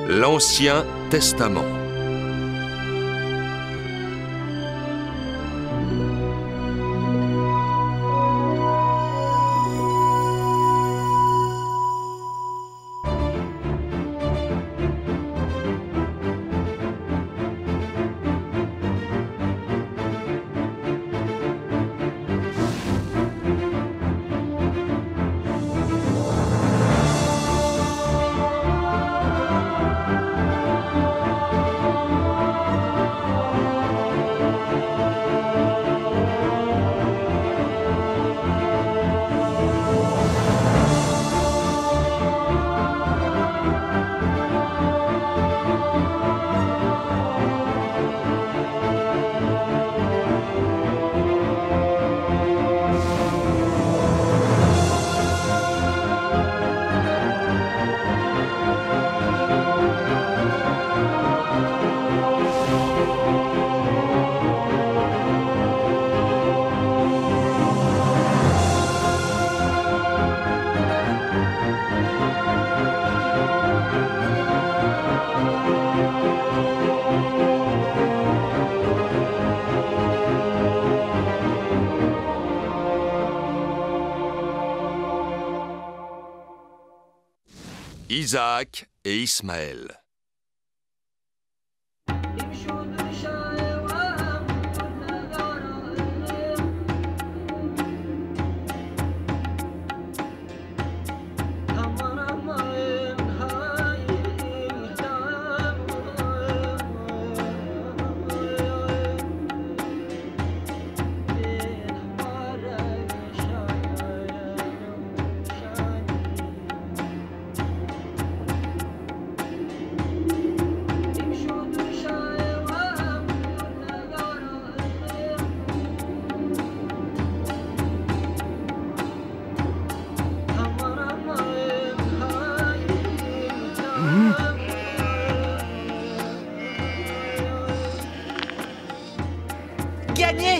L'Ancien Testament. Isaac et Ismaël. Gagné!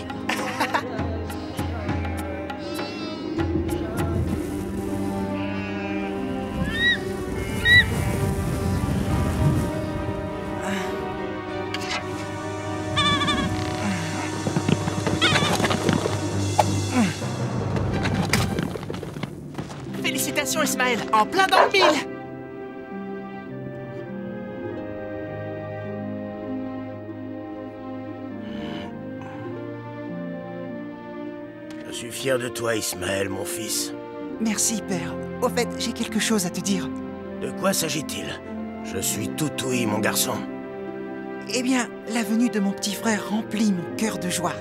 Félicitations Ismaël, en plein dans le mille! Je suis fier de toi, Ismaël, mon fils. Merci, père. Au fait, j'ai quelque chose à te dire. De quoi s'agit-il? Je suis tout ouïe, mon garçon. Eh bien, la venue de mon petit frère remplit mon cœur de joie.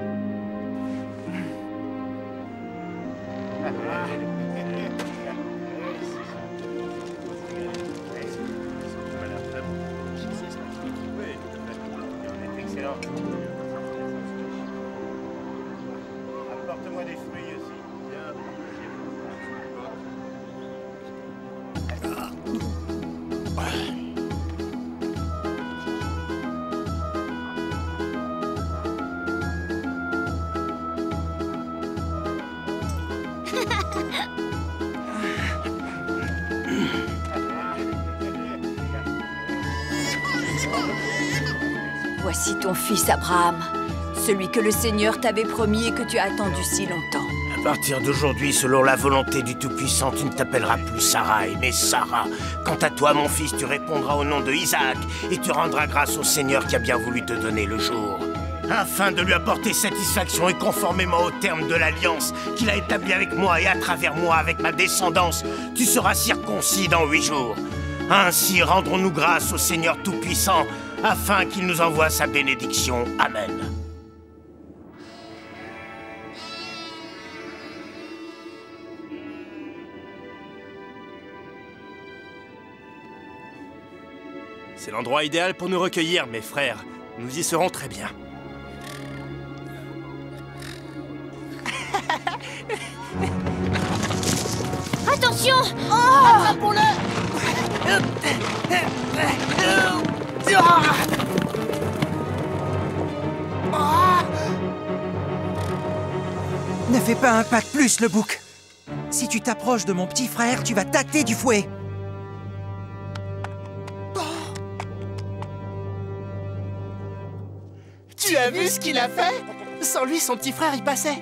Apporte-moi des fruits aussi. Voici ton fils Abraham, celui que le Seigneur t'avait promis et que tu as attendu si longtemps. À partir d'aujourd'hui, selon la volonté du Tout-Puissant, tu ne t'appelleras plus Sarai, mais Sarah. Quant à toi, mon fils, tu répondras au nom de Isaac et tu rendras grâce au Seigneur qui a bien voulu te donner le jour. Afin de lui apporter satisfaction et conformément au terme de l'alliance qu'il a établie avec moi et à travers moi avec ma descendance, tu seras circoncis dans 8 jours. Ainsi rendrons-nous grâce au Seigneur Tout-Puissant afin qu'il nous envoie sa bénédiction. Amen. C'est l'endroit idéal pour nous recueillir, mes frères. Nous y serons très bien. Attention! Attrapons-le! Ne fais pas un pas de plus, le bouc. Si tu t'approches de mon petit frère, tu vas tâter du fouet. Tu as vu ce qu'il a fait? Sans lui, son petit frère y passait.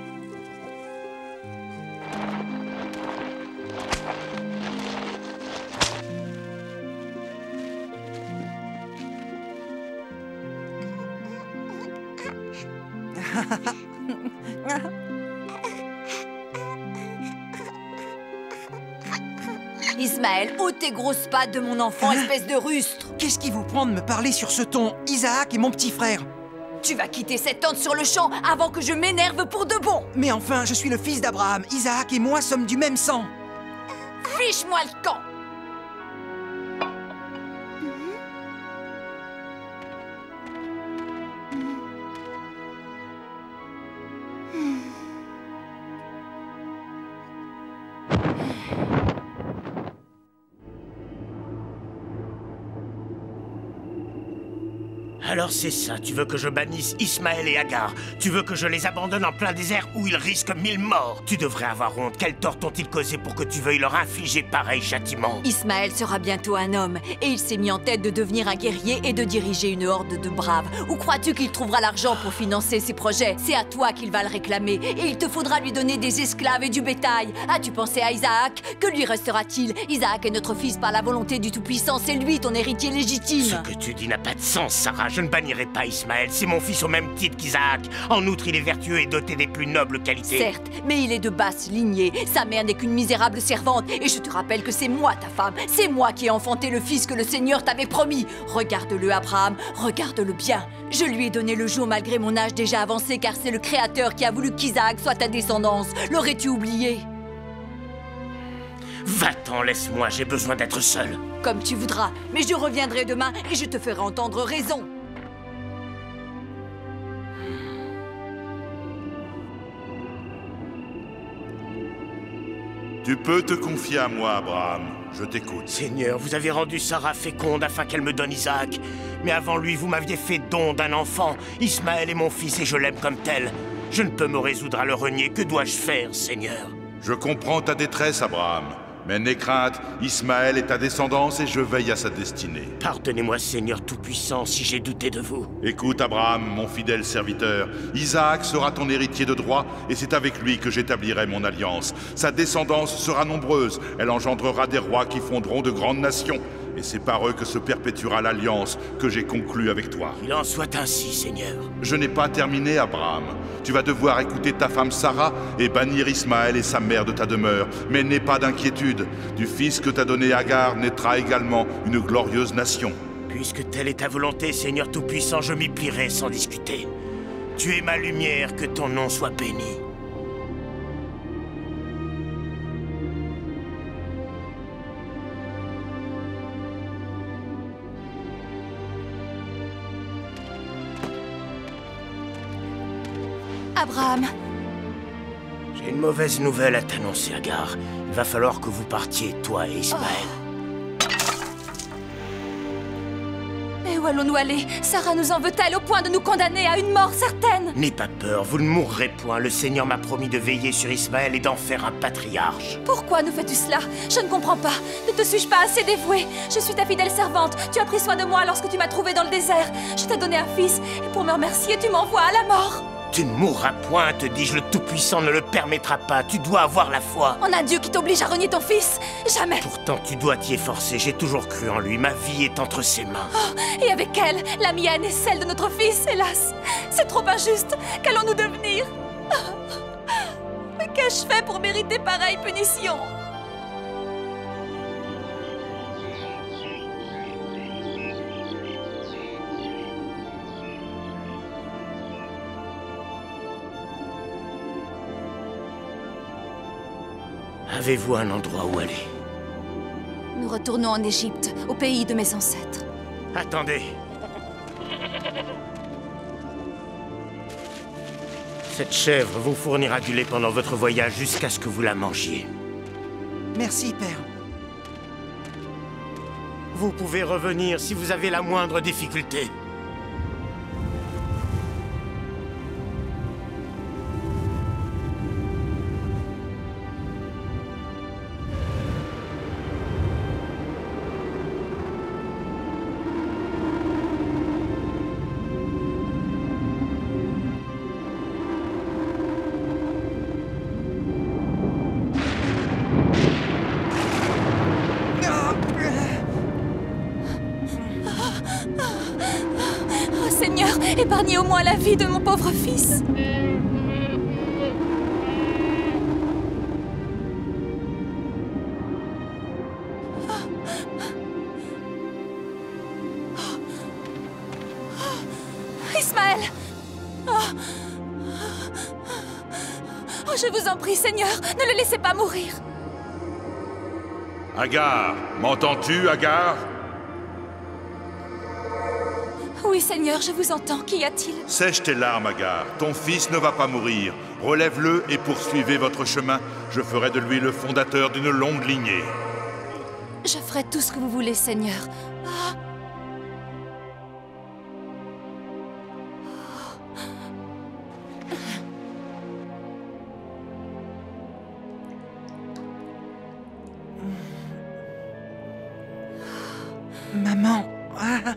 Ismaël, ôte tes grosses pattes de mon enfant, espèce de rustre. Qu'est-ce qui vous prend de me parler sur ce ton? Isaac est mon petit frère. Tu vas quitter cette tente sur le champ avant que je m'énerve pour de bon. Mais enfin, je suis le fils d'Abraham. Isaac et moi sommes du même sang. Fiche-moi le camp. Alors c'est ça, tu veux que je bannisse Ismaël et Agar? Tu veux que je les abandonne en plein désert où ils risquent 1000 morts? Tu devrais avoir honte. Quel tort t'ont-ils causé pour que tu veuilles leur infliger pareil châtiment? Ismaël sera bientôt un homme, et il s'est mis en tête de devenir un guerrier et de diriger une horde de braves. Où crois-tu qu'il trouvera l'argent pour financer ses projets? C'est à toi qu'il va le réclamer, et il te faudra lui donner des esclaves et du bétail. As-tu pensé à Isaac? Que lui restera-t-il? Isaac est notre fils par la volonté du Tout-Puissant, c'est lui ton héritier légitime. Ce que tu dis n'a pas de sens, Sarah. Je ne bannirai pas Ismaël, c'est mon fils au même titre qu'Isaac. En outre, il est vertueux et doté des plus nobles qualités. Certes, mais il est de basse lignée. Sa mère n'est qu'une misérable servante. Et je te rappelle que c'est moi ta femme. C'est moi qui ai enfanté le fils que le Seigneur t'avait promis. Regarde-le, Abraham, regarde-le bien. Je lui ai donné le jour malgré mon âge déjà avancé, car c'est le Créateur qui a voulu qu'Isaac soit ta descendance. L'aurais-tu oublié? Va-t'en, laisse-moi, j'ai besoin d'être seul. Comme tu voudras, mais je reviendrai demain et je te ferai entendre raison. Tu peux te confier à moi, Abraham. Je t'écoute. Seigneur, vous avez rendu Sarah féconde afin qu'elle me donne Isaac. Mais avant lui, vous m'aviez fait don d'un enfant. Ismaël est mon fils et je l'aime comme tel. Je ne peux me résoudre à le renier. Que dois-je faire, Seigneur? Je comprends ta détresse, Abraham. Mais n'aie crainte, Ismaël est ta descendance et je veille à sa destinée. Pardonnez-moi, Seigneur Tout-Puissant, si j'ai douté de vous. Écoute, Abraham, mon fidèle serviteur. Isaac sera ton héritier de droit et c'est avec lui que j'établirai mon alliance. Sa descendance sera nombreuse. Elle engendrera des rois qui fonderont de grandes nations. Et c'est par eux que se perpétuera l'alliance que j'ai conclue avec toi. Il en soit ainsi, Seigneur. Je n'ai pas terminé, Abraham. Tu vas devoir écouter ta femme Sarah et bannir Ismaël et sa mère de ta demeure. Mais n'aie pas d'inquiétude. Du fils que t'a donné Agar naîtra également une glorieuse nation. Puisque telle est ta volonté, Seigneur Tout-Puissant, je m'y plierai sans discuter. Tu es ma lumière, que ton nom soit béni. Abraham, J'ai une mauvaise nouvelle à t'annoncer, Agar. Il va falloir que vous partiez, toi et Ismaël. Mais où allons-nous aller? Sarah nous en veut-elle au point de nous condamner à une mort certaine? N'aie pas peur, vous ne mourrez point. Le Seigneur m'a promis de veiller sur Ismaël et d'en faire un patriarche. Pourquoi nous fais-tu cela? Je ne comprends pas. Ne te suis-je pas assez dévouée? Je suis ta fidèle servante. Tu as pris soin de moi lorsque tu m'as trouvée dans le désert. Je t'ai donné un fils, et pour me remercier, tu m'envoies à la mort. Tu ne mourras point, te dis-je, le Tout-Puissant ne le permettra pas. Tu dois avoir la foi. En un Dieu qui t'oblige à renier ton fils? Jamais. Pourtant, tu dois t'y efforcer. J'ai toujours cru en lui. Ma vie est entre ses mains. Oh, et avec elle, la mienne et celle de notre fils, hélas. C'est trop injuste. Qu'allons-nous devenir? Mais qu'ai-je fait pour mériter pareille punition? Avez-vous un endroit où aller? Nous retournons en Égypte, au pays de mes ancêtres. Attendez. Cette chèvre vous fournira du lait pendant votre voyage jusqu'à ce que vous la mangiez. Merci, Père. Vous pouvez revenir si vous avez la moindre difficulté. Oh Seigneur, épargnez au moins la vie de mon pauvre fils. Ismaël! Oh, je vous en prie, Seigneur, ne le laissez pas mourir. Agar, m'entends-tu, Agar? Oui, Seigneur, je vous entends. Qu'y a-t-il? Sèche tes larmes, Agar. Ton fils ne va pas mourir. Relève-le et poursuivez votre chemin. Je ferai de lui le fondateur d'une longue lignée. Je ferai tout ce que vous voulez, Seigneur. Ah. Maman. Ah.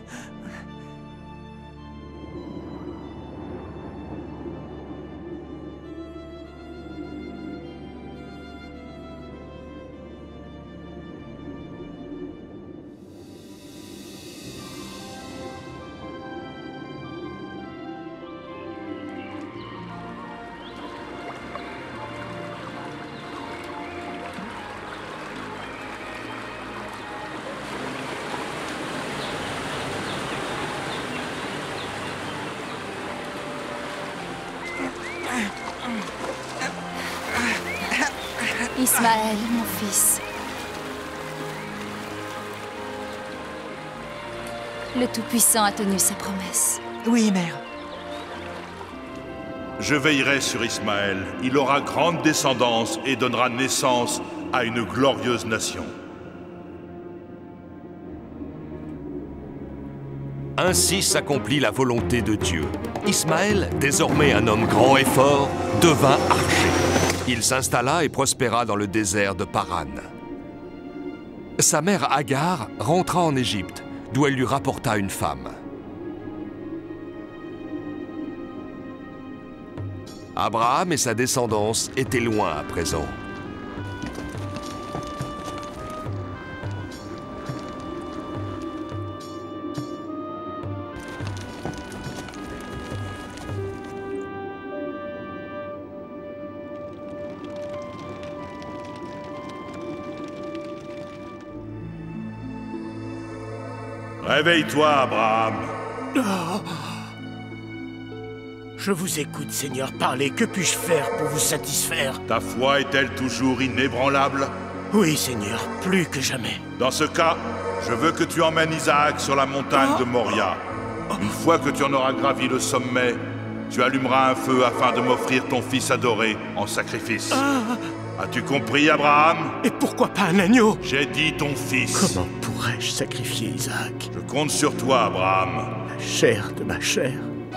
Ismaël, mon fils. Le Tout-Puissant a tenu ses promesses. Oui, mère. Je veillerai sur Ismaël. Il aura grande descendance et donnera naissance à une glorieuse nation. Ainsi s'accomplit la volonté de Dieu. Ismaël, désormais un homme grand et fort, devint archer. Il s'installa et prospéra dans le désert de Paran. Sa mère Agar rentra en Égypte, d'où elle lui rapporta une femme. Abraham et sa descendance étaient loin à présent. Réveille-toi, Abraham. Je vous écoute, Seigneur. Parlez. Que puis-je faire pour vous satisfaire? Ta foi est-elle toujours inébranlable? Oui, Seigneur, plus que jamais. Dans ce cas, je veux que tu emmènes Isaac sur la montagne de Moria. Une fois que tu en auras gravi le sommet, tu allumeras un feu afin de m'offrir ton fils adoré en sacrifice. As-tu compris, Abraham? Et pourquoi pas un agneau? J'ai dit ton fils. Comment pourrais-je sacrifier Isaac? Je compte sur toi, Abraham. La chair de ma chair.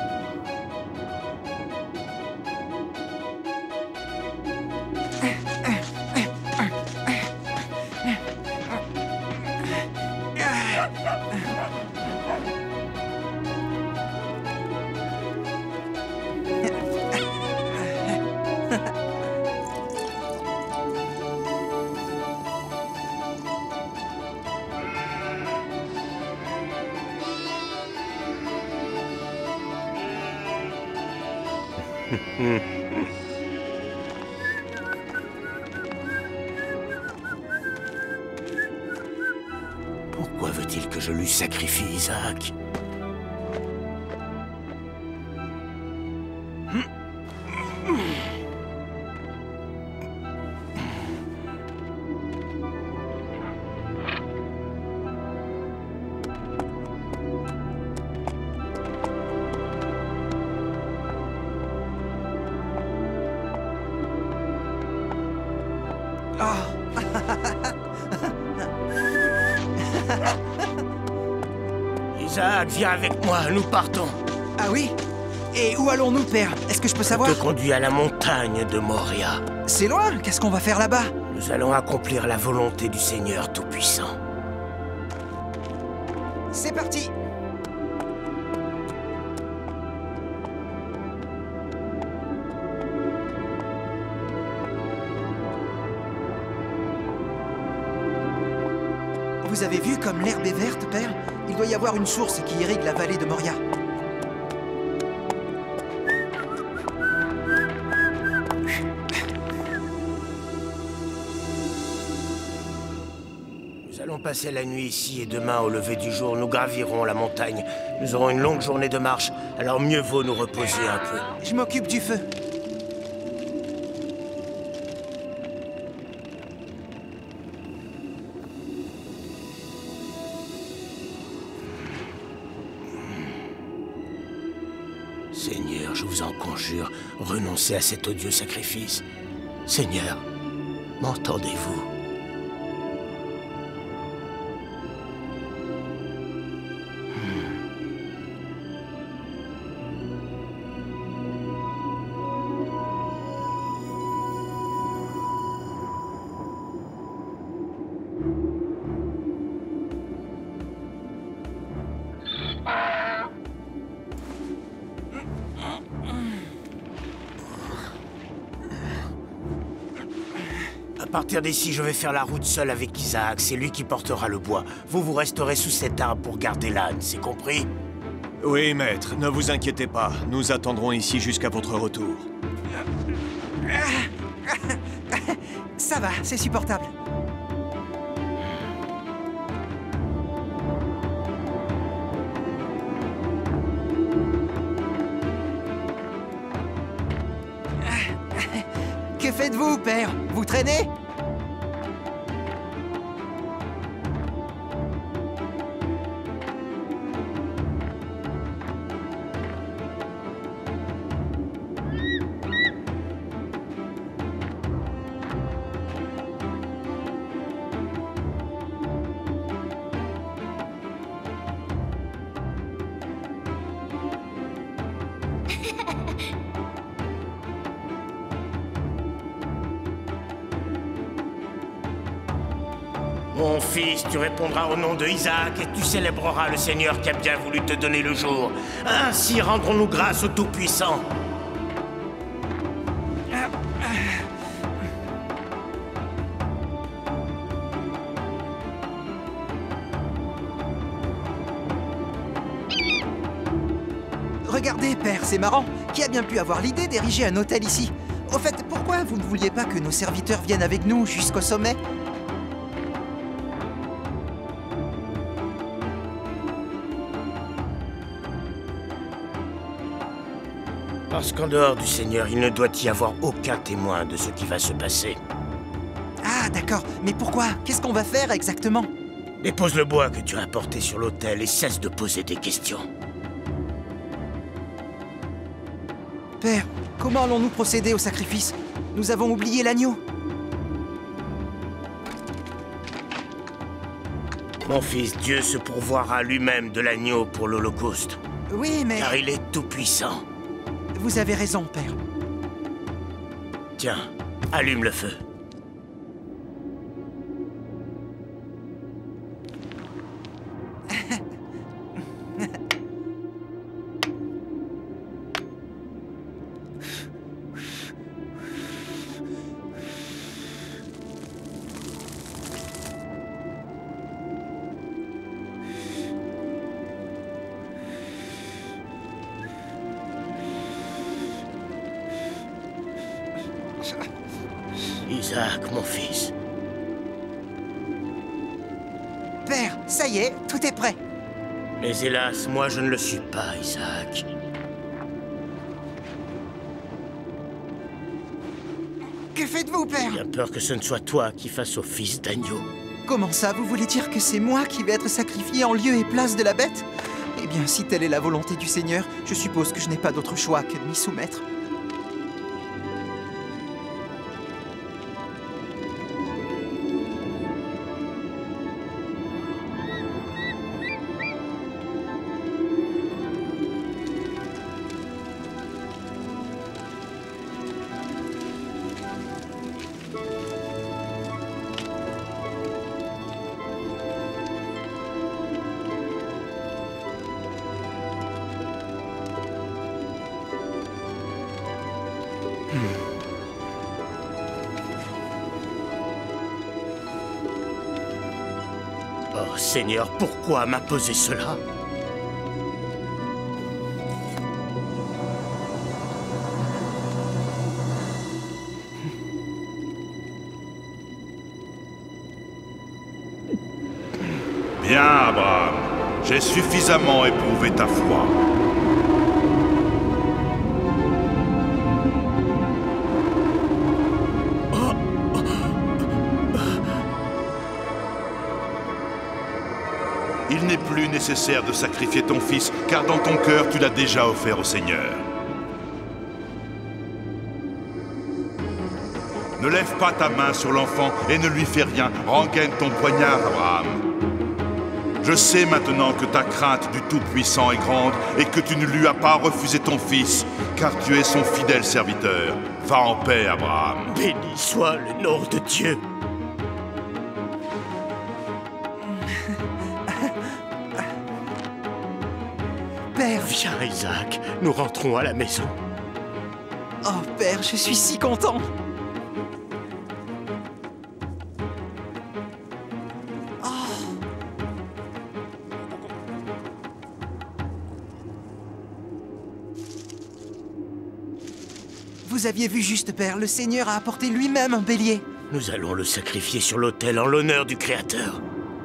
Pourquoi veut-il que je lui sacrifie Isaac? Isaac, viens avec moi, nous partons. Ah oui? Et où allons-nous, père? Est-ce que je peux savoir? Je te conduis à la montagne de Moria. C'est loin? Qu'est-ce qu'on va faire là-bas? Nous allons accomplir la volonté du Seigneur Tout-Puissant. C'est parti! Vous avez vu comme l'herbe est verte, père? Il Il doit y avoir une source qui irrigue la vallée de Moria. Nous allons passer la nuit ici et demain, au lever du jour, nous gravirons la montagne. Nous aurons une longue journée de marche, alors mieux vaut nous reposer un peu. Je m'occupe du feu. Seigneur, je vous en conjure, renoncez à cet odieux sacrifice. Seigneur, m'entendez-vous? À partir d'ici, je vais faire la route seul avec Isaac. C'est lui qui portera le bois. Vous resterez sous cet arbre pour garder l'âne, c'est compris? Oui, maître, ne vous inquiétez pas. Nous attendrons ici jusqu'à votre retour. Ça va, c'est supportable. Que faites-vous, père? Vous traînez? Mon fils, tu répondras au nom de Isaac et tu célébreras le Seigneur qui a bien voulu te donner le jour. Ainsi rendrons-nous grâce au Tout-Puissant. Regardez, père, c'est marrant. Qui a bien pu avoir l'idée d'ériger un hôtel ici? Au fait, pourquoi vous ne vouliez pas que nos serviteurs viennent avec nous jusqu'au sommet? Parce qu'en dehors du Seigneur, il ne doit y avoir aucun témoin de ce qui va se passer. Ah, d'accord. Mais pourquoi? Qu'est-ce qu'on va faire exactement? Dépose le bois que tu as apporté sur l'autel et cesse de poser des questions. Père, comment allons-nous procéder au sacrifice? Nous avons oublié l'agneau. Mon fils, Dieu se pourvoira lui-même de l'agneau pour l'Holocauste. Oui, mais... Car il est tout-puissant. Vous avez raison, père. Tiens, allume le feu. Isaac, mon fils. Père, ça y est, tout est prêt. Mais hélas, moi je ne le suis pas, Isaac. Que faites-vous, père? J'ai peur que ce ne soit toi qui fasses office d'agneau. Comment ça? Vous voulez dire que c'est moi qui vais être sacrifié en lieu et place de la bête? Eh bien, si telle est la volonté du Seigneur, je suppose que je n'ai pas d'autre choix que de m'y soumettre. Seigneur, pourquoi m'imposer cela? Bien, Abraham. J'ai suffisamment éprouvé ta foi. Il n'est plus nécessaire de sacrifier ton fils, car dans ton cœur, tu l'as déjà offert au Seigneur. Ne lève pas ta main sur l'enfant et ne lui fais rien. Rengaine ton poignard, Abraham. Je sais maintenant que ta crainte du Tout-Puissant est grande et que tu ne lui as pas refusé ton fils, car tu es son fidèle serviteur. Va en paix, Abraham. Béni soit le nom de Dieu. Père! Viens, Isaac, nous rentrons à la maison. Oh, Père, je suis si content! Vous aviez vu juste, Père, le Seigneur a apporté lui-même un bélier. Nous allons le sacrifier sur l'autel en l'honneur du Créateur.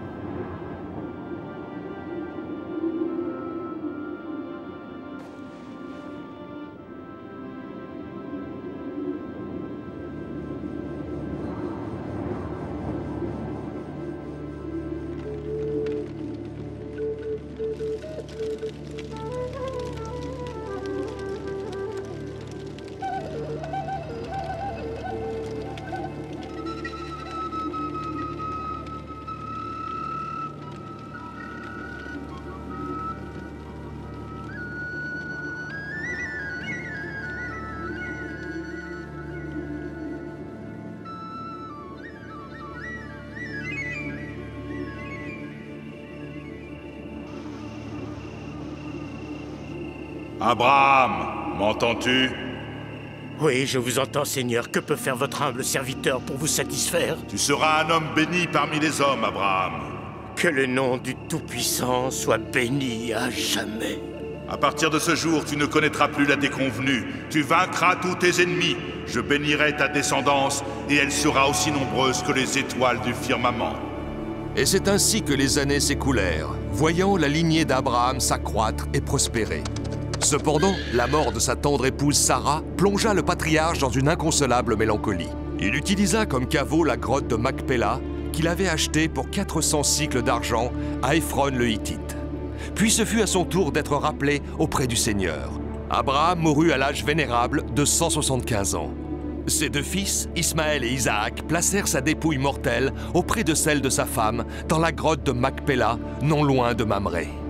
Abraham, m'entends-tu? Oui, je vous entends, Seigneur. Que peut faire votre humble serviteur pour vous satisfaire? Tu seras un homme béni parmi les hommes, Abraham. Que le nom du Tout-Puissant soit béni à jamais. À partir de ce jour, tu ne connaîtras plus la déconvenue. Tu vaincras tous tes ennemis. Je bénirai ta descendance, et elle sera aussi nombreuse que les étoiles du firmament. Et c'est ainsi que les années s'écoulèrent, voyant la lignée d'Abraham s'accroître et prospérer. Cependant, la mort de sa tendre épouse Sarah plongea le patriarche dans une inconsolable mélancolie. Il utilisa comme caveau la grotte de Macpéla, qu'il avait achetée pour 400 cycles d'argent à Éphron le Hittite. Puis ce fut à son tour d'être rappelé auprès du Seigneur. Abraham mourut à l'âge vénérable de 175 ans. Ses deux fils, Ismaël et Isaac, placèrent sa dépouille mortelle auprès de celle de sa femme dans la grotte de Macpéla, non loin de Mamré.